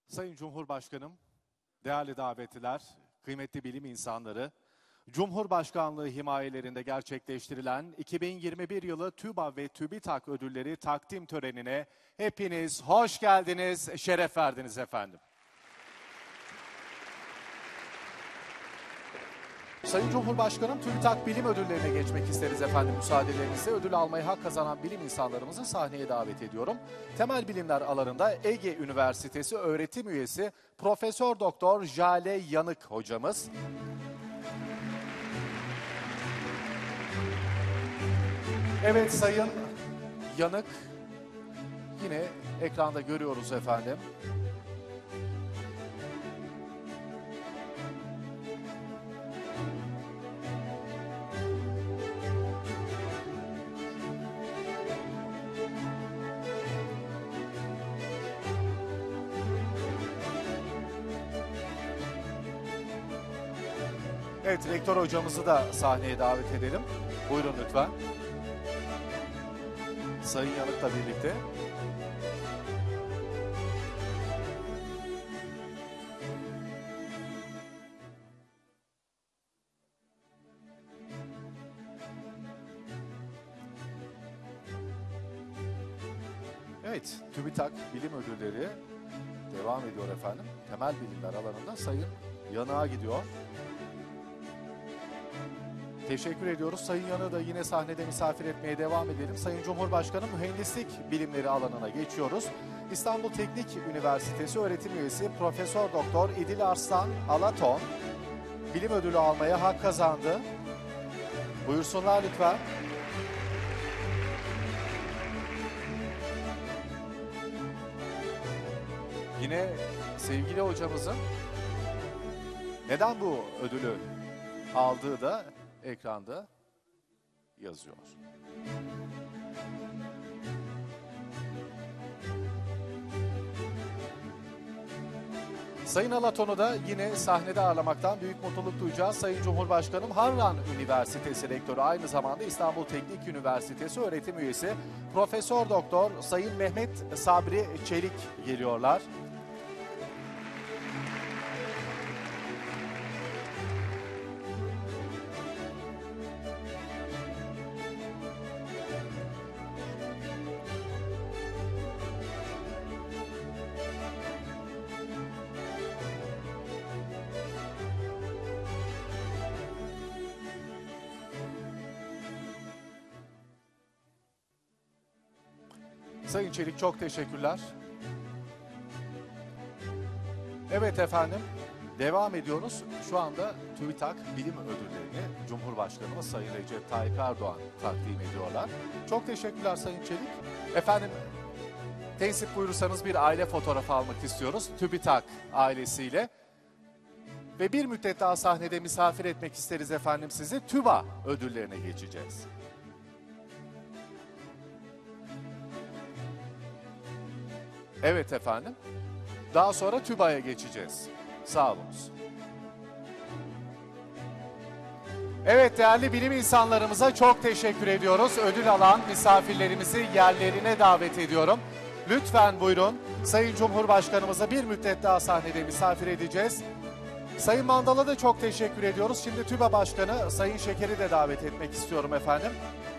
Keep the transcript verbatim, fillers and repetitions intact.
Sayın Cumhurbaşkanım, değerli davetliler, kıymetli bilim insanları, Cumhurbaşkanlığı himayelerinde gerçekleştirilen iki bin yirmi bir yılı TÜBA ve TÜBİTAK ödülleri takdim törenine hepiniz hoş geldiniz, şeref verdiniz efendim. Sayın Cumhurbaşkanım, TÜBİTAK bilim ödüllerine geçmek isteriz efendim müsaadelerinizle. Ödül almayı hak kazanan bilim insanlarımızı sahneye davet ediyorum. Temel bilimler alanında Ege Üniversitesi öğretim üyesi Profesör Doktor Jale Yanık hocamız. Evet Sayın Yanık, yine ekranda görüyoruz efendim. Evet, rektör hocamızı da sahneye davet edelim. Buyurun lütfen. Sayın Yanık'la birlikte. Evet, TÜBİTAK bilim ödülleri devam ediyor efendim. Temel bilimler alanında Sayın Yanık'a gidiyor. Teşekkür ediyoruz. Sayın Yanık'ı da yine sahnede misafir etmeye devam edelim. Sayın Cumhurbaşkanım, mühendislik bilimleri alanına geçiyoruz. İstanbul Teknik Üniversitesi öğretim üyesi Profesör Doktor İdil Arslan Alaton bilim ödülü almaya hak kazandı. Buyursunlar lütfen. Yine sevgili hocamızın neden bu ödülü aldığı da ekranda yazıyor. Sayın Alaton'u da yine sahnede ağırlamaktan büyük mutluluk duyacağız. Sayın Cumhurbaşkanım, Harran Üniversitesi Rektörü, aynı zamanda İstanbul Teknik Üniversitesi öğretim üyesi Profesör Doktor Sayın Mehmet Sabri Çelik geliyorlar. Sayın Çelik, çok teşekkürler. Evet efendim, devam ediyoruz. Şu anda TÜBİTAK bilim ödüllerini Cumhurbaşkanımız Sayın Recep Tayyip Erdoğan takdim ediyorlar. Çok teşekkürler Sayın Çelik. Efendim, tensip buyurursanız bir aile fotoğrafı almak istiyoruz TÜBİTAK ailesiyle. Ve bir müddet daha sahnede misafir etmek isteriz efendim sizi. TÜBA ödüllerine geçeceğiz. Evet efendim. Daha sonra TÜBA'ya geçeceğiz. Sağ olunuz. Evet, değerli bilim insanlarımıza çok teşekkür ediyoruz. Ödül alan misafirlerimizi yerlerine davet ediyorum. Lütfen buyurun. Sayın Cumhurbaşkanımıza bir müddet daha sahnede misafir edeceğiz. Sayın Mandal'a da çok teşekkür ediyoruz. Şimdi TÜBA Başkanı Sayın Şeker'i de davet etmek istiyorum efendim.